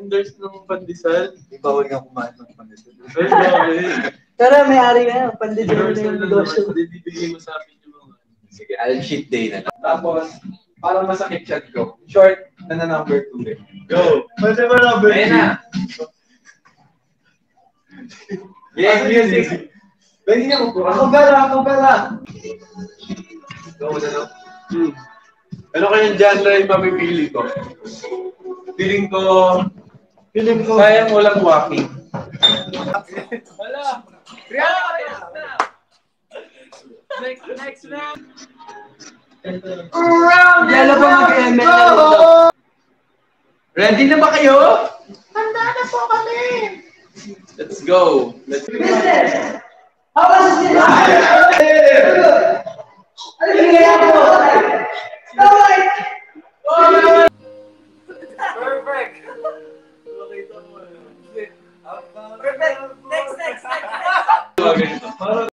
vendors ng pandesal. Di bawal nga kumain ng pandesal. Ay, bakit? Pero may-ari nga, pandesal na yung negosyo. Bibigay mo sa amin yung mga... Sige, I'll cheat day na lang. Tapos, parang masakit siya ko. Short na number 2 eh. Go! Pwede ba number 2? Ayan na! Yeah, music! Pwede niya mo po. Ako pala! Go na no? Ano kayang genre yung mapipili ko? Feeling ko sayang walang walking. Wala! Next round! Yalo pa mag-ML na ito. Ready na ba kayo? Handa na po kami! Let's go! Let's go! Business! How was this? Ano yung kaya po? Alright! Perfect! Perfect! Next!